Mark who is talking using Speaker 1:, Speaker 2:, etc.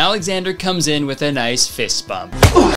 Speaker 1: Alexander comes in with a nice fist bump.